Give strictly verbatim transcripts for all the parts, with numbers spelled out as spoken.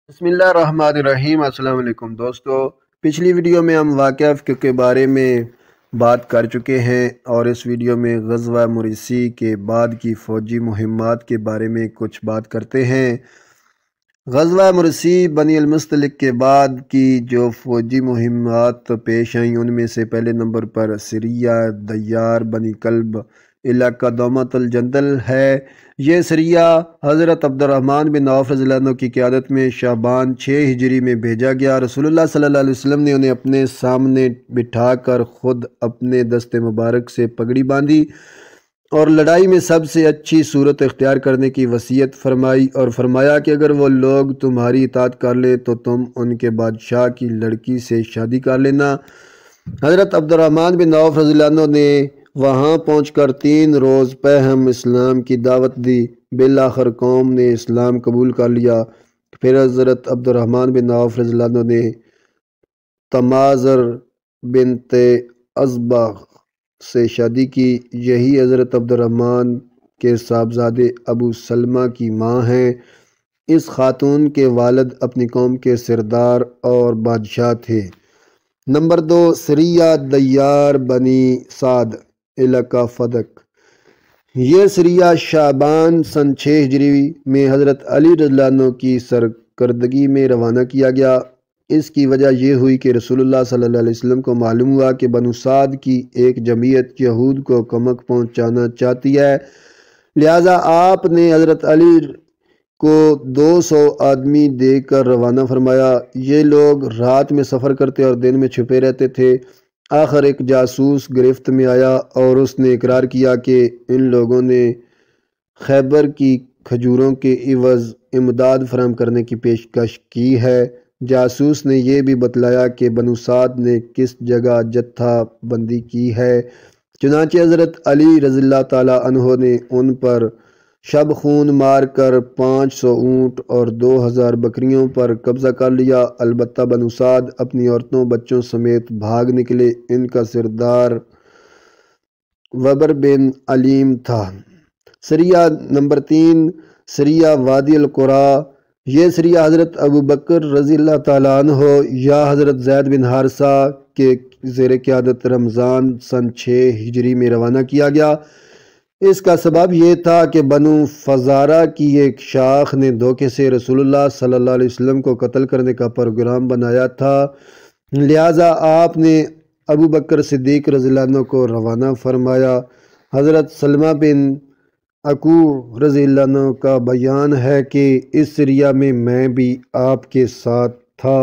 بسم اللہ الرحمن الرحیم۔ السلام علیکم دوستو، پچھلی ویڈیو میں ہم واقعہ فکر کے بارے میں بات کر چکے ہیں اور اس ویڈیو میں غزوہ مریسی کے بعد کی فوجی مہمات کے بارے میں کچھ بات کرتے ہیں۔ غزوہ مریسی بنی المصطلق کے بعد کی جو فوجی مہمات پیش آئیں ان میں سے پہلے نمبر پر سریہ دیار بنی کلب علاقہ دومت الجندل ہے۔ یہ سریہ حضرت عبد الرحمن بن عوف رضی اللہ عنہ کی قیادت میں شعبان چھ ہجری میں بھیجا گیا۔ رسول اللہ صلی اللہ علیہ وسلم نے انہیں اپنے سامنے بٹھا کر خود اپنے دست مبارک سے پگڑی باندھی اور لڑائی میں سب سے اچھی صورت اختیار کرنے کی وصیت فرمائی اور فرمایا کہ اگر وہ لوگ تمہاری اطاعت کر لیں تو تم ان کے بادشاہ کی لڑکی سے شادی کر لینا۔ حضرت عبد الرحمن بن عوف رضی اللہ عنہ نے وہاں پہنچ کر تین روز پہم اسلام کی دعوت دی۔ بالآخر قوم نے اسلام قبول کر لیا۔ پھر حضرت عبد الرحمن بن عوف رضی اللہ عنہ نے تمازر بنت ازبہ سے شادی کی۔ یہی حضرت عبد الرحمن کے صاحبزادے ابو سلمہ کی ماں ہیں۔ اس خاتون کے والد اپنی قوم کے سردار اور بادشاہ تھے۔ نمبر دو، سریہ دیار بنی سعد علاقہ فدق۔ یہ سریہ شعبان سن چھ ہجری میں حضرت علی رضی اللہ عنہ کی سرکردگی میں روانہ کیا گیا۔ اس کی وجہ یہ ہوئی کہ رسول اللہ صلی اللہ علیہ وسلم کو معلوم ہوا کہ بنو سعد کی ایک جمعیت یہود کو کمک پہنچانا چاہتی ہے، لہٰذا آپ نے حضرت علی کو دو سو آدمی دے کر روانہ فرمایا۔ یہ لوگ رات میں سفر کرتے اور دن میں چھپے رہتے تھے۔ آخر ایک جاسوس گرفت میں آیا اور اس نے اقرار کیا کہ ان لوگوں نے خیبر کی کھجوروں کے عوض امداد فراہم کرنے کی پیشکش کی ہے۔ جاسوس نے یہ بھی بتلایا کہ بنو سعد نے کس جگہ جتھا بندی کی ہے۔ چنانچہ حضرت علی رضی اللہ تعالیٰ عنہ نے ان پر شب خون مار کر پانچ سو اونٹ اور دو ہزار بکریوں پر قبضہ کر لیا۔ البتہ بنو سعد اپنی عورتوں بچوں سمیت بھاگ نکلے۔ ان کا سردار وبر بن علیم تھا۔ سریہ نمبر تین، سریہ وادی القریٰ۔ یہ سریہ حضرت ابو بکر رضی اللہ تعالیٰ عنہ یا حضرت زید بن حارثہ کے زیر قیادت رمضان سن چھ ہجری میں روانہ کیا گیا۔ اس کا سبب یہ تھا کہ بنو فزارہ کی ایک شاخ نے دھوکے سے رسول اللہ صلی اللہ علیہ وسلم کو قتل کرنے کا پروگرام بنایا تھا، لہٰذا آپ نے ابو بکر صدیق رضی اللہ عنہ کو روانہ فرمایا۔ حضرت سلمہ بن اکو رضی اللہ عنہ کا بیان ہے کہ اس سریہ میں میں بھی آپ کے ساتھ تھا۔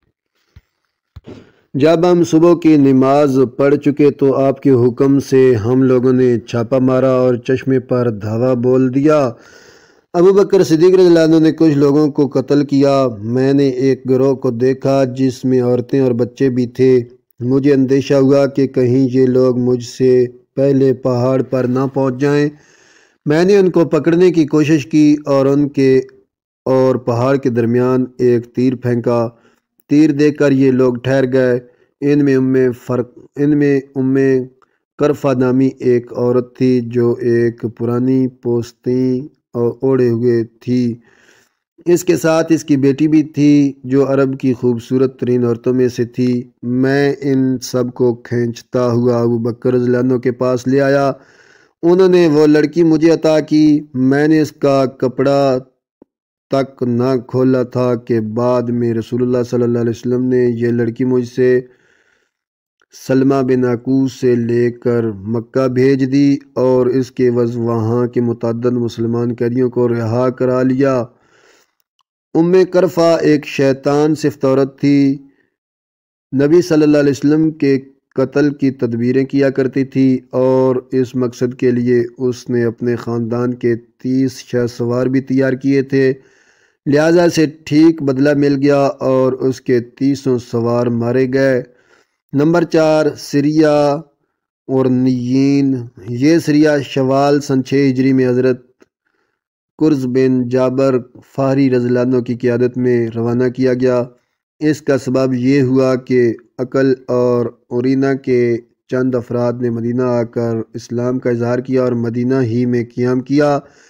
جب ہم صبح کی نماز پڑھ چکے تو آپ کے حکم سے ہم لوگوں نے چھاپا مارا اور چشمے پر دھاوا بول دیا۔ ابو بکر صدیق رضی اللہ عنہ نے کچھ لوگوں کو قتل کیا۔ میں نے ایک گروہ کو دیکھا جس میں عورتیں اور بچے بھی تھے۔ مجھے اندیشہ ہوا کہ کہیں یہ لوگ مجھ سے پہلے پہاڑ پر نہ پہنچ جائیں۔ میں نے ان کو پکڑنے کی کوشش کی اور ان کے اور پہاڑ کے درمیان ایک تیر پھینکا۔ تیر دیکھ کر یہ لوگ ٹھہر گئے۔ ان میں ام فرق ان میں ام کرفہ نامی ایک عورت تھی جو ایک پرانی پوستین اوڑھے ہوئے تھی۔ اس کے ساتھ اس کی بیٹی بھی تھی جو عرب کی خوبصورت ترین عورتوں میں سے تھی۔ میں ان سب کو کھینچتا ہوا ابو بکر رضی اللہ عنہ کے پاس لے آیا۔ انہوں نے وہ لڑکی مجھے عطا کی۔ میں نے اس کا کپڑا تک نہ کھولا تھا کہ بعد میں رسول اللہ صلی اللہ علیہ وسلم نے یہ لڑکی مجھ سے سلمہ بن اکو سے لے کر مکہ بھیج دی اور اس کے عوض وہاں کے متعدد مسلمان قیدیوں کو رہا کرا لیا۔ ام کرفہ ایک شیطان صفت عورت تھی۔ نبی صلی اللہ علیہ وسلم کے قتل کی تدبیریں کیا کرتی تھی اور اس مقصد کے لیے اس نے اپنے خاندان کے تیس شہ سوار بھی تیار کیے تھے، لہٰذا اسے ٹھیک بدلہ مل گیا اور اس کے تیسوں سوار مارے گئے۔ نمبر چار، سریہ اورنیین۔ یہ سریہ شوال سن چھ ہجری میں حضرت کرز بن جابر فہری رضی اللہ عنہ کی قیادت میں روانہ کیا گیا۔ اس کا سبب یہ ہوا کہ عقل اور اورینا کے چند افراد نے مدینہ آ کر اسلام کا اظہار کیا اور مدینہ ہی میں قیام کیا،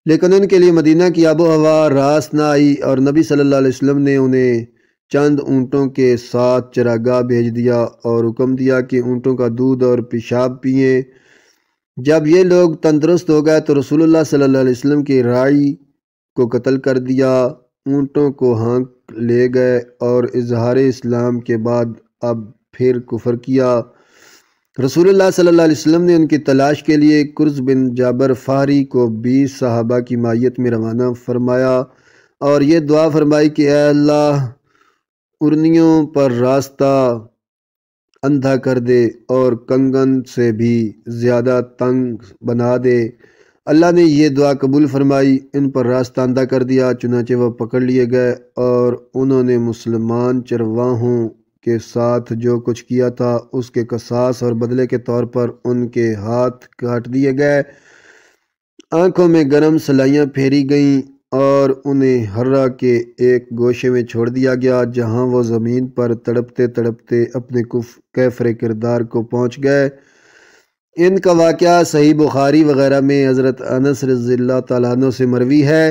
لیکن ان کے لیے مدینہ کی آب و ہوا راس نہ آئی اور نبی صلی اللہ علیہ وسلم نے انہیں چند اونٹوں کے ساتھ چراگاہ بھیج دیا اور حکم دیا کہ اونٹوں کا دودھ اور پیشاب پئیں۔ جب یہ لوگ تندرست ہو گئے تو رسول اللہ صلی اللہ علیہ وسلم کے راعی کو قتل کر دیا، اونٹوں کو ہانک لے گئے اور اظہار اسلام کے بعد اب پھر کفر کیا۔ رسول اللہ صلی اللہ علیہ وسلم نے ان کی تلاش کے لیے کرز بن جابر فہری کو بیس صحابہ کی مائیت میں روانہ فرمایا اور یہ دعا فرمائی کہ اے اللہ ارنیوں پر راستہ اندھا کر دے اور کنگن سے بھی زیادہ تنگ بنا دے۔ اللہ نے یہ دعا قبول فرمائی، ان پر راستہ اندھا کر دیا، چنانچہ وہ پکڑ لیے گئے اور انہوں نے مسلمان چرواہوں کے ساتھ جو کچھ کیا تھا اس کے قصاص اور بدلے کے طور پر ان کے ہاتھ کاٹ دیے گئے، آنکھوں میں گرم سلائیاں پھیری گئیں اور انہیں ہرہ کے ایک گوشے میں چھوڑ دیا گیا جہاں وہ زمین پر تڑپتے تڑپتے اپنے کیفر کردار کو پہنچ گئے۔ ان کا واقعہ صحیح بخاری وغیرہ میں حضرت انس رضی اللہ تعالیٰ عنہ سے مروی ہے۔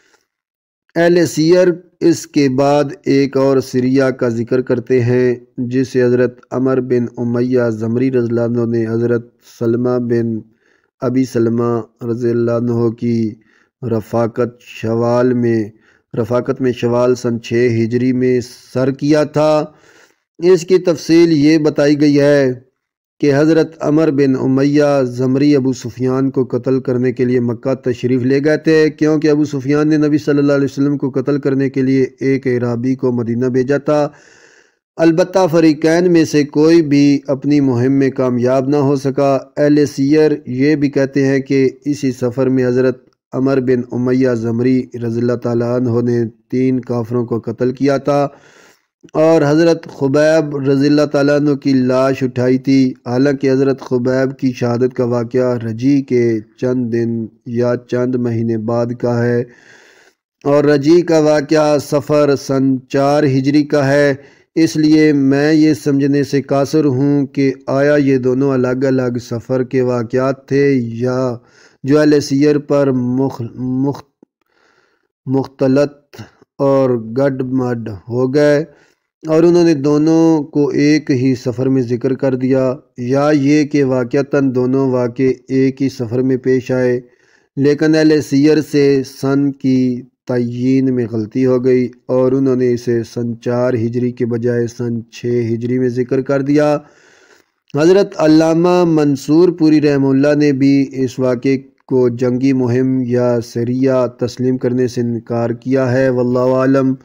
اہل سیر اس کے بعد ایک اور سریہ کا ذکر کرتے ہیں جسے حضرت عمر بن امیہ زمری رضی اللہ عنہ نے حضرت سلمہ بن ابی سلمہ رضی اللہ عنہ کی رفاقت شوال میں رفاقت میں شوال سن چھ ہجری میں سر کیا تھا۔ اس کی تفصیل یہ بتائی گئی ہے کہ حضرت عمر بن امیہ زمری ابو سفیان کو قتل کرنے کے لیے مکہ تشریف لے گئے تھے، کیونکہ ابو سفیان نے نبی صلی اللہ علیہ وسلم کو قتل کرنے کے لیے ایک اعرابی کو مدینہ بھیجا تھا۔ البتہ فریقین میں سے کوئی بھی اپنی مہم میں کامیاب نہ ہو سکا۔ اہل سیر یہ بھی کہتے ہیں کہ اسی سفر میں حضرت عمر بن امیہ زمری رضی اللہ تعالیٰ عنہ نے تین کافروں کو قتل کیا تھا اور حضرت خبیب رضی اللہ تعالیٰ عنہ کی لاش اٹھائی تھی، حالانکہ حضرت خبیب کی شہادت کا واقعہ رجی کے چند دن یا چند مہینے بعد کا ہے اور رجی کا واقعہ صفر سن چار ہجری کا ہے۔ اس لیے میں یہ سمجھنے سے قاصر ہوں کہ آیا یہ دونوں الگ الگ سفر کے واقعات تھے یا جو اہل سیر پر مختلط اور گڈ مڈ ہو گئے اور انہوں نے دونوں کو ایک ہی سفر میں ذکر کر دیا، یا یہ کہ واقعتاً دونوں واقع ایک ہی سفر میں پیش آئے لیکن اہل سیر سے سن کی تعیین میں غلطی ہو گئی اور انہوں نے اسے سن چار ہجری کے بجائے سن چھ ہجری میں ذکر کر دیا۔ حضرت علامہ منصور پوری رحمہ اللہ نے بھی اس واقعے کو جنگی مہم یا سریہ تسلیم کرنے سے انکار کیا ہے، واللہ عالم۔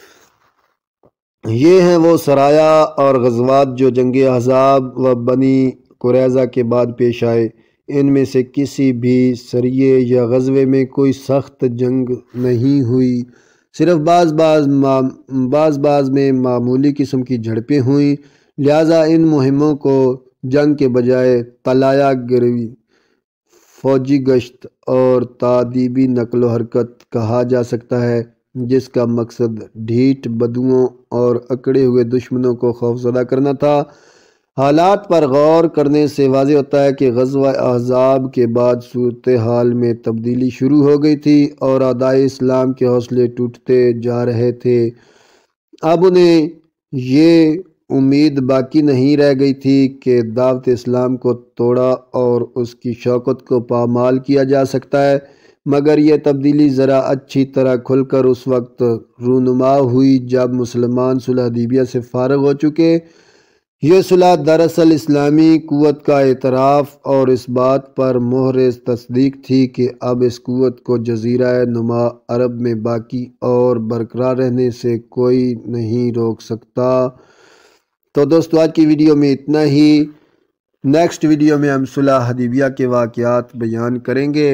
یہ ہیں وہ سرایا اور غزوات جو جنگ احزاب و بنی قریظہ کے بعد پیش آئے۔ ان میں سے کسی بھی سریے یا غزوے میں کوئی سخت جنگ نہیں ہوئی، صرف بعض بعض بعض بعض میں معمولی قسم کی جھڑپیں ہوئیں، لہٰذا ان مہموں کو جنگ کے بجائے طلایہ گری، فوجی گشت اور تادیبی نقل و حرکت کہا جا سکتا ہے، جس کا مقصد ڈھیٹ بدوؤں اور اکڑے ہوئے دشمنوں کو خوفزدہ کرنا تھا۔ حالات پر غور کرنے سے واضح ہوتا ہے کہ غزوہ احزاب کے بعد صورتحال میں تبدیلی شروع ہو گئی تھی اور اعدائے اسلام کے حوصلے ٹوٹتے جا رہے تھے۔ اب انہیں یہ امید باقی نہیں رہ گئی تھی کہ دعوت اسلام کو توڑا اور اس کی شوکت کو پامال کیا جا سکتا ہے، مگر یہ تبدیلی ذرا اچھی طرح کھل کر اس وقت رونما ہوئی جب مسلمان صلح حدیبیہ سے فارغ ہو چکے۔ یہ صلح دراصل اسلامی قوت کا اعتراف اور اس بات پر مہر تصدیق تھی کہ اب اس قوت کو جزیرہ نما عرب میں باقی اور برقرار رہنے سے کوئی نہیں روک سکتا۔ تو دوستو آج کی ویڈیو میں اتنا ہی، نیکسٹ ویڈیو میں ہم صلح حدیبیہ کے واقعات بیان کریں گے۔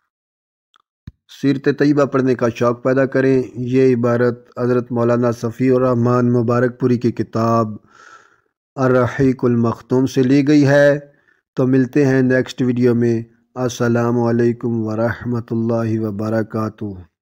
سیرت طیبہ پڑھنے کا شوق پیدا کریں۔ یہ عبارت حضرت مولانا صفی الرحمن مبارک پوری کی کتاب الرحیق المختوم سے لی گئی ہے۔ تو ملتے ہیں نیکسٹ ویڈیو میں۔ السلام علیکم ورحمۃ اللہ وبرکاتہ۔